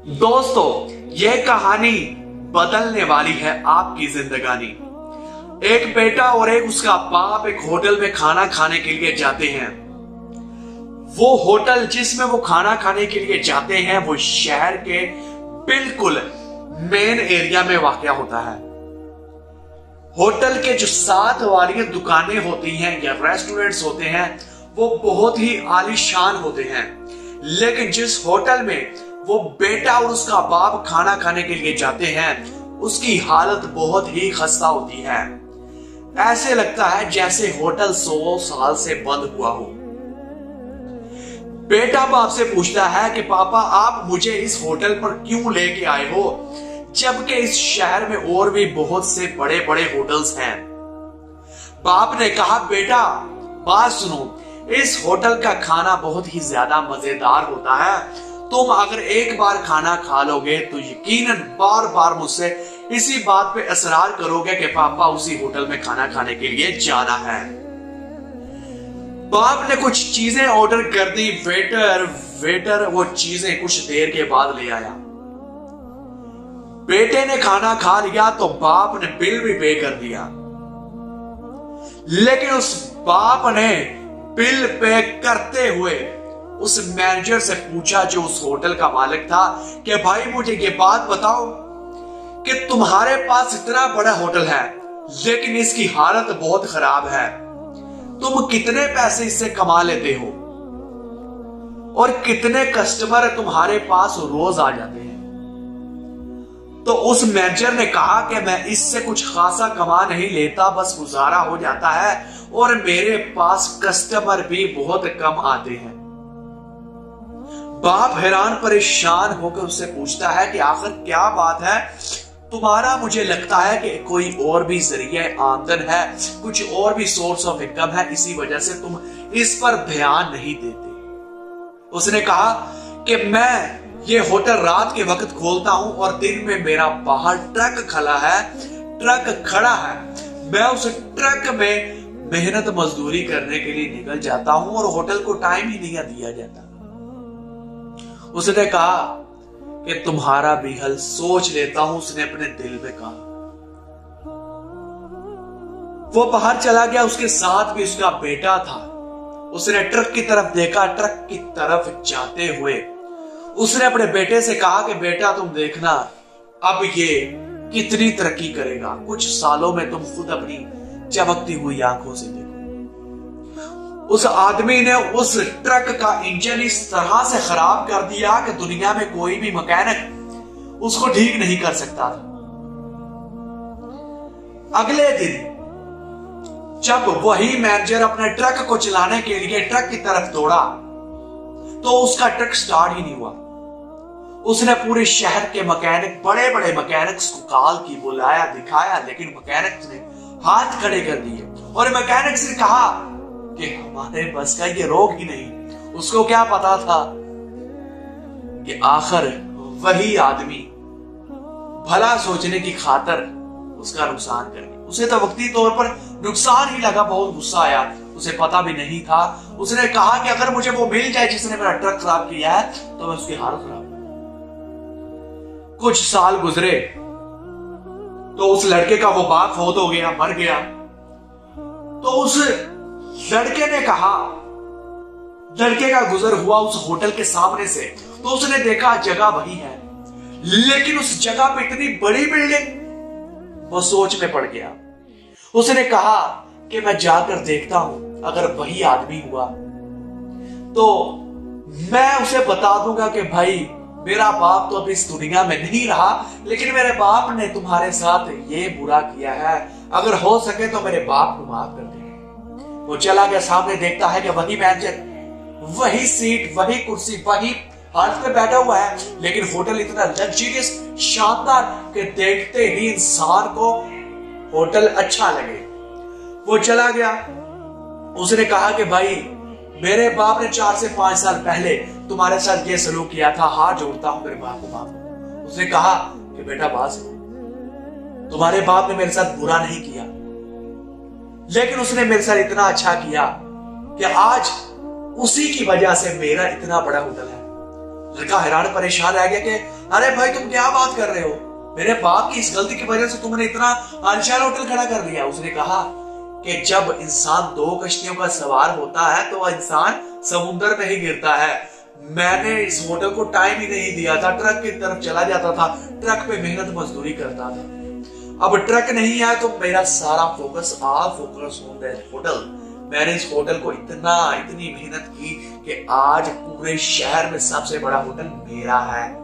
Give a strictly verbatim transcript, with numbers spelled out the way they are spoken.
दोस्तों, यह कहानी बदलने वाली है आपकी जिंदगानी। एक बेटा और एक उसका बाप एक होटल में खाना खाने के लिए जाते हैं। वो होटल जिसमें वो खाना खाने के लिए जाते हैं वो शहर के बिल्कुल मेन एरिया में वाक़या होता है। होटल के जो साथ वाली दुकानें होती हैं या रेस्टोरेंट्स होते हैं वो बहुत ही आलीशान होते हैं, लेकिन जिस होटल में वो बेटा और उसका बाप खाना खाने के लिए जाते हैं उसकी हालत बहुत ही खस्ता होती है। ऐसे लगता है जैसे होटल सौ साल से बंद हुआ हो। बेटा बाप से पूछता है कि पापा आप मुझे इस होटल पर क्यों लेके आए हो, जबकि इस शहर में और भी बहुत से बड़े बड़े होटल्स हैं। बाप ने कहा बेटा बात सुनो, इस होटल का खाना बहुत ही ज्यादा मजेदार होता है। तुम अगर एक बार खाना खा लोगे तो यकीनन बार बार मुझसे इसी बात पे असरार करोगे कि पापा उसी होटल में खाना खाने के लिए जाना है। बाप ने कुछ चीजें ऑर्डर कर दी। वेटर वेटर वो चीजें कुछ देर के बाद ले आया। बेटे ने खाना खा लिया तो बाप ने बिल भी पे कर दिया, लेकिन उस बाप ने बिल पे करते हुए उस मैनेजर से पूछा जो उस होटल का मालिक था कि भाई मुझे ये बात बताओ कि तुम्हारे पास इतना बड़ा होटल है लेकिन इसकी हालत बहुत खराब है, तुम कितने पैसे इससे कमा लेते हो और कितने कस्टमर तुम्हारे पास रोज आ जाते हैं। तो उस मैनेजर ने कहा कि मैं इससे कुछ खासा कमा नहीं लेता, बस गुजारा हो जाता है और मेरे पास कस्टमर भी बहुत कम आते हैं। बाप हैरान परेशान होकर उससे पूछता है कि आखिर क्या बात है तुम्हारा, मुझे लगता है कि कोई और भी जरिए आमदन है, कुछ और भी सोर्स ऑफ इनकम है, इसी वजह से तुम इस पर ध्यान नहीं देते। उसने कहा कि मैं ये होटल रात के वक्त खोलता हूं और दिन में मेरा बाहर ट्रक खड़ा है ट्रक खड़ा है मैं उस ट्रक में मेहनत मजदूरी करने के लिए निकल जाता हूं और होटल को टाइम ही नहीं दिया जाता। उसने कहा कि तुम्हारा भी हल सोच लेता हूं, उसने अपने दिल में कहा। वो बाहर चला गया, उसके साथ भी उसका बेटा था। उसने ट्रक की तरफ देखा, ट्रक की तरफ जाते हुए उसने अपने बेटे से कहा कि बेटा तुम देखना अब ये कितनी तरक्की करेगा, कुछ सालों में तुम खुद अपनी चमकती हुई आंखों से देखो। उस आदमी ने उस ट्रक का इंजन इस तरह से खराब कर दिया कि दुनिया में कोई भी मैकेनिक उसको ठीक नहीं कर सकता था। अगले दिन जब वही मैनेजर अपने ट्रक को चलाने के लिए ट्रक की तरफ दौड़ा तो उसका ट्रक स्टार्ट ही नहीं हुआ। उसने पूरे शहर के मैकेनिक बड़े बड़े मैकेनिक्स को कॉल की, बुलाया, दिखाया, लेकिन मैकेनिक्स ने हाथ खड़े कर दिए और मैकेनिक्स ने कहा कि हमारे बस का ये रोग ही नहीं। उसको क्या पता था कि आखिर वही आदमी भला सोचने की खातर उसका नुकसान कर गया। उसे तो वक्ती तौर पर नुकसान ही लगा, बहुत गुस्सा आया, उसे पता भी नहीं था। उसने कहा कि अगर मुझे वो मिल जाए जिसने मेरा ट्रक खराब किया है तो मैं उसकी हालत खराब। कुछ साल गुजरे तो उस लड़के का वो बाप फौत हो गया, मर गया। तो उस लड़के ने कहा, लड़के का गुजर हुआ उस होटल के सामने से तो उसने देखा जगह वही है, लेकिन उस जगह पे इतनी बड़ी बिल्डिंग। वो सोच में पड़ गया। उसने कहा कि मैं जाकर देखता हूं, अगर वही आदमी हुआ तो मैं उसे बता दूंगा कि भाई मेरा बाप तो अब इस दुनिया में नहीं रहा, लेकिन मेरे बाप ने तुम्हारे साथ ये बुरा किया है, अगर हो सके तो मेरे बाप को माफ कर दे। वो चला गया, सामने देखता है कि वही मैनेजर, वही सीट, वही कुर्सी, वही हाथ पे बैठा हुआ है, लेकिन होटल इतना लग्जरियस, शानदार कि देखते ही इंसान को होटल अच्छा लगे। वो चला गया। उसने कहा कि भाई मेरे बाप ने चार से पांच साल पहले तुम्हारे साथ ये सलूक किया था, हाथ जोड़ता हूं मेरे बाप को माफ करो। उसने कहा कि बेटा बात सुनो, तुम्हारे बाप ने मेरे साथ बुरा नहीं किया, लेकिन उसने मेरे साथ इतना अच्छा किया कि आज उसी की वजह से मेरा इतना बड़ा होटल है। लड़का हैरान परेशान रह गया कि अरे भाई तुम क्या बात कर रहे हो, मेरे बाप की इस गलती की वजह से तुमने इतना आलीशान होटल खड़ा कर लिया। उसने कहा कि जब इंसान दो कश्तियों का सवार होता है तो इंसान समुद्र में ही गिरता है। मैंने इस होटल को टाइम ही नहीं दिया था, ट्रक की तरफ चला जाता था, ट्रक पे मेहनत मजदूरी करता था। अब ट्रक नहीं है तो मेरा सारा focus all focus on that hotel. मैंने इस होटल को इतना इतनी मेहनत की कि आज पूरे शहर में सबसे बड़ा होटल मेरा है।